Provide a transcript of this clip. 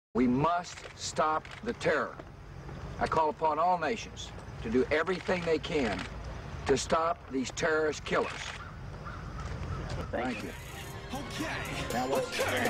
We must stop the terror. I call upon all nations to do everything they can to stop these terrorist killers. Thank you. Okay. Now what's